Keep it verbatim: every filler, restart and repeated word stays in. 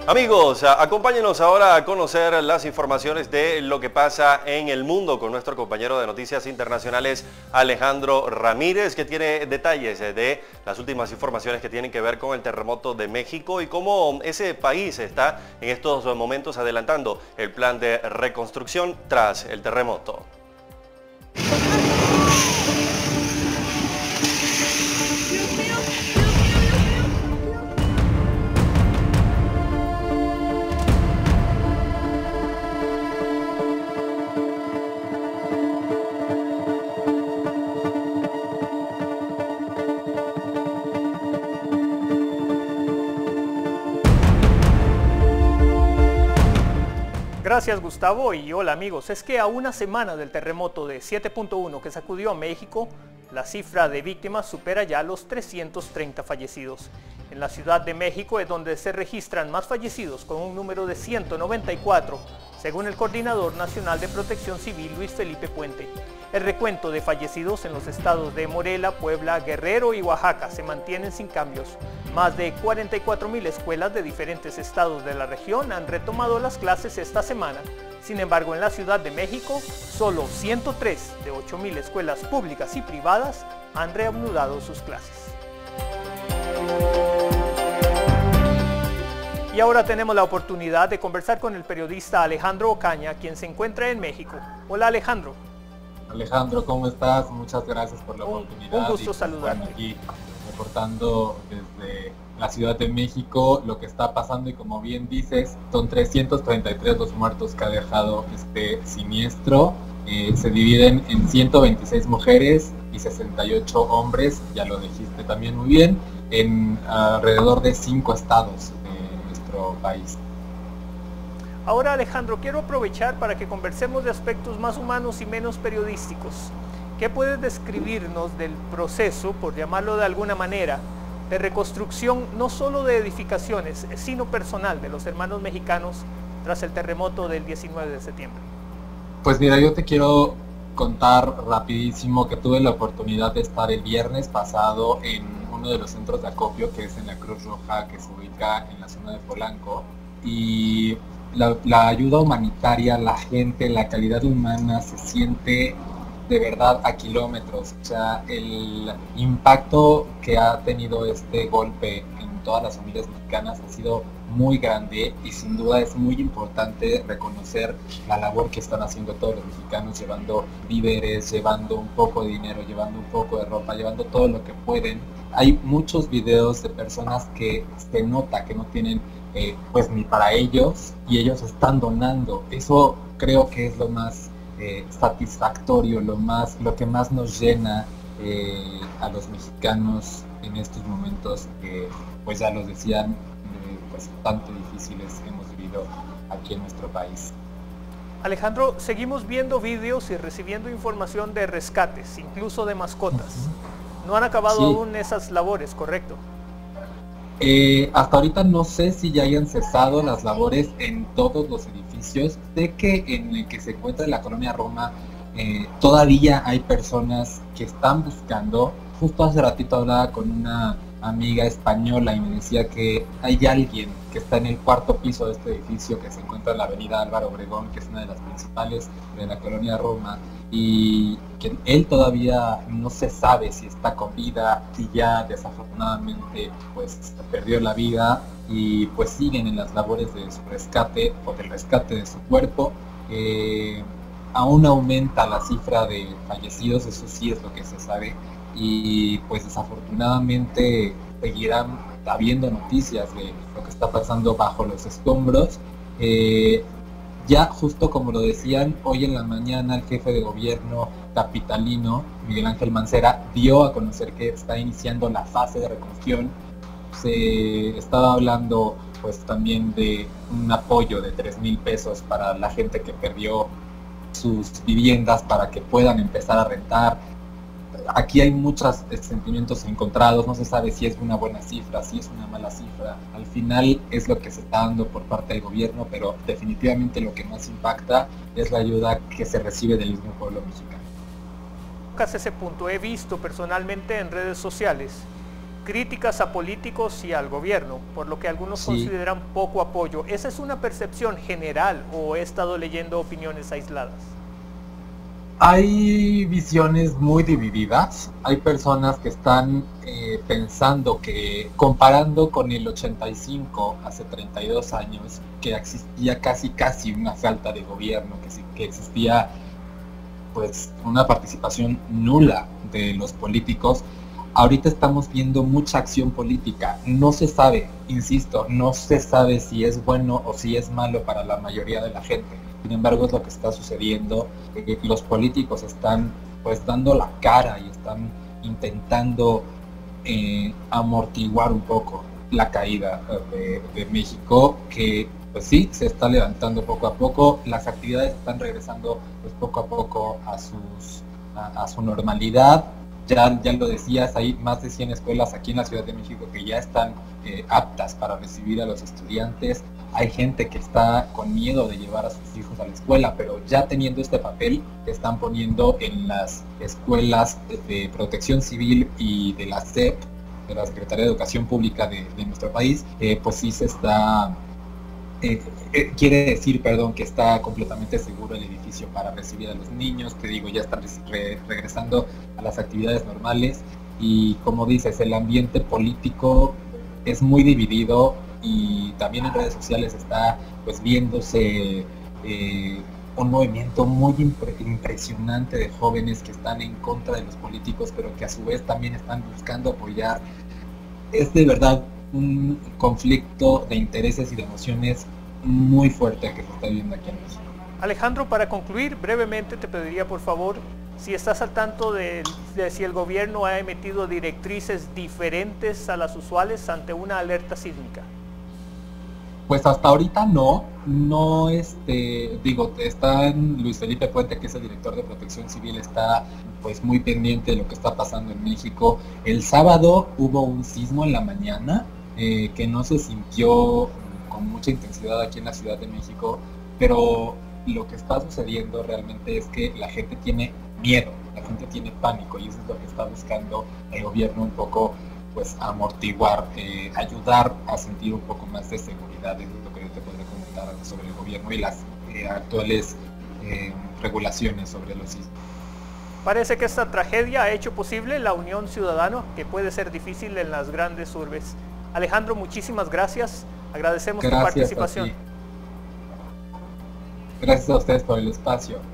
Amigos, acompáñenos ahora a conocer las informaciones de lo que pasa en el mundo con nuestro compañero de Noticias Internacionales, Alejandro Ramírez, que tiene detalles de las últimas informaciones que tienen que ver con el terremoto de México y cómo ese país está en estos momentos adelantando el plan de reconstrucción tras el terremoto. Gracias, Gustavo, y hola amigos. Es que a una semana del terremoto de siete punto uno que sacudió a México, la cifra de víctimas supera ya los trescientos treinta fallecidos. En la Ciudad de México es donde se registran más fallecidos, con un número de ciento noventa y cuatro, según el Coordinador Nacional de Protección Civil, Luis Felipe Puente. El recuento de fallecidos en los estados de Morelos, Puebla, Guerrero y Oaxaca se mantienen sin cambios. Más de cuarenta y cuatro mil escuelas de diferentes estados de la región han retomado las clases esta semana. Sin embargo, en la Ciudad de México, solo ciento tres de ocho mil escuelas públicas y privadas han reanudado sus clases. Y ahora tenemos la oportunidad de conversar con el periodista Alejandro Ocaña, quien se encuentra en México. Hola, Alejandro. Alejandro, ¿cómo estás? Muchas gracias por la un, oportunidad. Un gusto saludarte. Bueno, aquí reportando desde la Ciudad de México lo que está pasando, y como bien dices, son trescientos treinta y tres los muertos que ha dejado este siniestro. Eh, se dividen en ciento veintiséis mujeres y sesenta y ocho hombres, ya lo dijiste también muy bien, en alrededor de cinco estados de nuestro país. Ahora, Alejandro, quiero aprovechar para que conversemos de aspectos más humanos y menos periodísticos. ¿Qué puedes describirnos del proceso, por llamarlo de alguna manera, de reconstrucción no solo de edificaciones, sino personal de los hermanos mexicanos tras el terremoto del diecinueve de septiembre? Pues mira, yo te quiero contar rapidísimo que tuve la oportunidad de estar el viernes pasado en uno de los centros de acopio, que es en la Cruz Roja, que se ubica en la zona de Polanco, y La, la ayuda humanitaria, la gente, la calidad humana se siente de verdad a kilómetros. O sea, el impacto que ha tenido este golpe en todas las familias mexicanas ha sido muy grande, y sin duda es muy importante reconocer la labor que están haciendo todos los mexicanos, llevando víveres, llevando un poco de dinero, llevando un poco de ropa, llevando todo lo que pueden. Hay muchos videos de personas que se nota que no tienen Eh, pues ni para ellos, y ellos están donando. Eso creo que es lo más eh, satisfactorio, lo más, lo que más nos llena eh, a los mexicanos en estos momentos que, pues ya los decían, eh, pues tanto difíciles hemos vivido aquí en nuestro país. Alejandro, seguimos viendo vídeos y recibiendo información de rescates, incluso de mascotas. Uh-huh. No han acabado sí. aún esas labores, ¿correcto? Eh, hasta ahorita no sé si ya hayan cesado las labores en todos los edificios. Sé que en el que se encuentra la colonia Roma eh, todavía hay personas que están buscando. Justo hace ratito hablaba con una amiga española y me decía que hay alguien que está en el cuarto piso de este edificio, que se encuentra en la avenida Álvaro Obregón, que es una de las principales de la colonia Roma, y que él todavía no se sabe si está con vida, si ya desafortunadamente pues perdió la vida, y pues siguen en las labores de su rescate o del rescate de su cuerpo. Eh, aún aumenta la cifra de fallecidos, eso sí es lo que se sabe, y pues desafortunadamente seguirán habiendo noticias de lo que está pasando bajo los escombros. Eh, ya justo como lo decían, hoy en la mañana el jefe de gobierno capitalino, Miguel Ángel Mancera, dio a conocer que está iniciando la fase de reconstrucción. Se estaba hablando pues también de un apoyo de tres mil pesos para la gente que perdió sus viviendas, para que puedan empezar a rentar. Aquí hay muchos sentimientos encontrados, no se sabe si es una buena cifra, si es una mala cifra. Al final es lo que se está dando por parte del gobierno, pero definitivamente lo que más impacta es la ayuda que se recibe del mismo pueblo mexicano. Tocas ese punto, he visto personalmente en redes sociales críticas a políticos y al gobierno, por lo que algunos Sí. consideran poco apoyo. ¿Esa es una percepción general o he estado leyendo opiniones aisladas? Hay visiones muy divididas. Hay personas que están eh, pensando que comparando con el ochenta y cinco, hace treinta y dos años, que existía casi casi una falta de gobierno, que, sí- que existía pues una participación nula de los políticos. Ahorita estamos viendo mucha acción política. No se sabe, insisto, no se sabe si es bueno o si es malo para la mayoría de la gente. Sin embargo, es lo que está sucediendo. Eh, los políticos están pues dando la cara y están intentando eh, amortiguar un poco la caída eh, de, de México, que pues sí, se está levantando poco a poco. Las actividades están regresando pues poco a poco a sus a, a su normalidad. Ya, ya lo decías, hay más de cien escuelas aquí en la Ciudad de México que ya están eh, aptas para recibir a los estudiantes. Hay gente que está con miedo de llevar a sus hijos a la escuela, pero ya teniendo este papel, están poniendo en las escuelas de protección civil y de la S E P, de la Secretaría de Educación Pública de, de nuestro país, eh, pues sí se está... Eh, eh, quiere decir, perdón, que está completamente seguro el edificio para recibir a los niños. Te digo, ya están re regresando a las actividades normales y como dices, el ambiente político es muy dividido y también en redes sociales está pues viéndose eh, un movimiento muy impre impresionante de jóvenes que están en contra de los políticos, pero que a su vez también están buscando apoyar. Es de verdad un conflicto de intereses y de emociones muy fuerte que se está viendo aquí en México. Alejandro, para concluir, brevemente te pediría por favor si estás al tanto de, de si el gobierno ha emitido directrices diferentes a las usuales ante una alerta sísmica. Pues hasta ahorita no, no este, digo, está Luis Felipe Puente, que es el director de Protección Civil, está pues muy pendiente de lo que está pasando en México. El sábado hubo un sismo en la mañana, eh, que no se sintió con mucha intensidad aquí en la Ciudad de México, pero lo que está sucediendo realmente es que la gente tiene miedo, la gente tiene pánico y eso es lo que está buscando el gobierno un poco pues amortiguar, eh, ayudar a sentir un poco más de seguridad. Es lo que yo te podría comentar sobre el gobierno y las eh, actuales eh, regulaciones sobre los sismos. Parece que esta tragedia ha hecho posible la unión ciudadana, que puede ser difícil en las grandes urbes. Alejandro, muchísimas gracias. Agradecemos Gracias tu participación. a ti. Gracias a ustedes por el espacio.